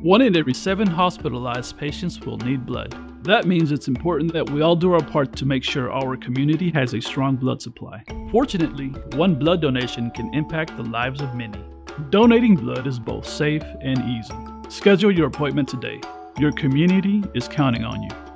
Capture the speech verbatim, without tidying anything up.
One in every seven hospitalized patients will need blood. That means it's important that we all do our part to make sure our community has a strong blood supply. Fortunately, one blood donation can impact the lives of many. Donating blood is both safe and easy. Schedule your appointment today. Your community is counting on you.